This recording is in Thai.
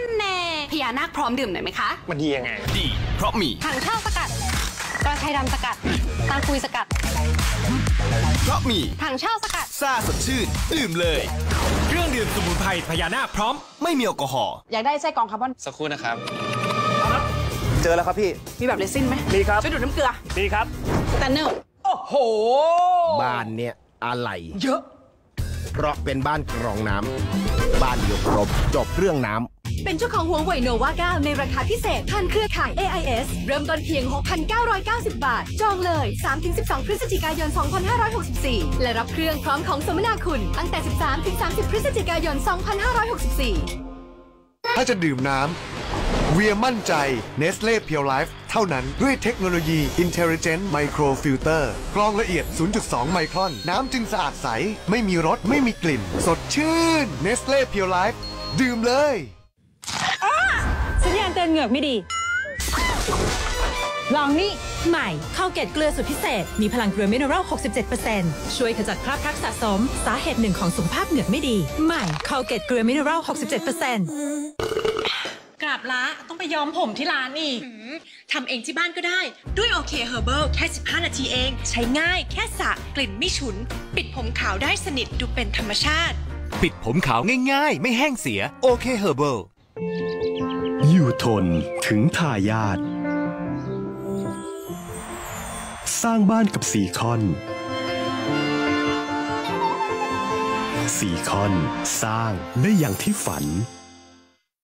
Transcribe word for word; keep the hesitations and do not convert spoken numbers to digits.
แน่พญานาคพร้อมดื่มหน่อยไหมคะมันดียังไงดีเพราะมีถังเช่าสกัดกระชายดำสกัดตาคุยสกัดเพราะมีถังเช่าสกัดซ่าสดชื่นดื่มเลยเครื่องดื่มสมุนไพรพญานาคพร้อมไม่มีแอลกอฮอล์อยากได้ไส้กรองคาร์บอนสักครู่นะครับเจอแล้วครับพี่มีแบบเรซินไหมมีครับช่วยดูดน้ำเกลือมีครับสแตนเนอร์โอ้โหบ้านเนี่ยอะไรเยอะเพราะเป็นบ้านกรองน้ำบ้านเดียวครบจบเรื่องน้ำเป็นเจ้าของหัวเว่ยโนวาเก้าในราคาพิเศษทันเครือข่าย เอ ไอ เอส เริ่มต้นเพียง หกพันเก้าร้อยเก้าสิบ บาทจองเลย สามถึงสิบสอง พฤศจิกายน สองพันห้าร้อยหกสิบสี่ และรับเครื่องพร้อมของสมนาคุณตั้งแต่ สิบสามถึงสามสิบ พฤศจิกายน สองพันห้าร้อยหกสิบสี่ถ้าจะดื่มน้ำเวียมั่นใจ Nestle Pure Life เท่านั้นด้วยเทคโนโลยี Intelligent Micro Filter กรองละเอียด ศูนย์จุดสอง ไมครอนน้ำจึงสะอาดใสไม่มีรสไม่มีกลิ่นสดชื่น Nestle Pure Life ดื่มเลยสัญญาณเตือนเหงือกไม่ดีลองนี่ใหม่ข้าวเกตเกลือสูตรพิเศษมีพลังเกลือมิเนอรัล หกสิบเจ็ดเปอร์เซ็นต์ ช่วยขจัดคราบพลักสะสมสาเหตุหนึ่งของสุขภาพเหงือกไม่ดีใหม่ข้าวเกตเกลือมิเนอรัล หกสิบเจ็ดเปอร์เซ็นต์กราบละต้องไปย้อมผมที่ร้านอีกทำเองที่บ้านก็ได้ด้วยโอเคเฮอร์เบิลแค่สิบห้านาทีเองใช้ง่ายแค่สระกลิ่นไม่ฉุนปิดผมขาวได้สนิทดูเป็นธรรมชาติปิดผมขาวง่ายๆไม่แห้งเสียโอเคเฮอร์เบิลอยู่ทนถึงทายาทสร้างบ้านกับซีคอนซีคอนสร้างได้อย่างที่ฝัน